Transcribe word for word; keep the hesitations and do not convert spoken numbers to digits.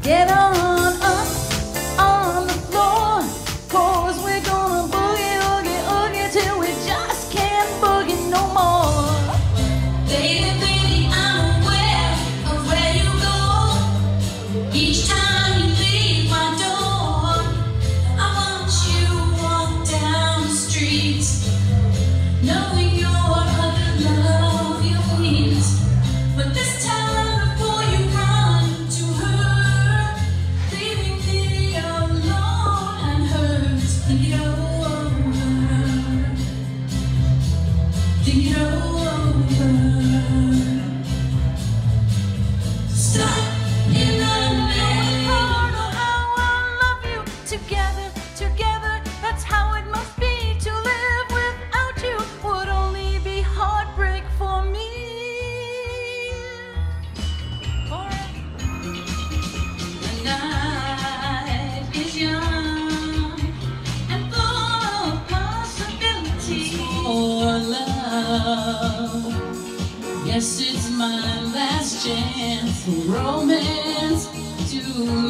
Get on up on the floor, 'cause we're gonna boogie, oogie, oogie till we just can't boogie no more. Baby, baby, I'm aware of where you go. Each time you leave my door, I watch you walk down the street, knowing your other love you need. But this time before you run to her, leaving me alone and hurt. Think it over. Think it over. Stop in the name. How I love you. Together, together, that's how it must be. To live without you would only be heartbreak for me. The night is young and full of possibilities for love. Yes, it's my last chance for romance to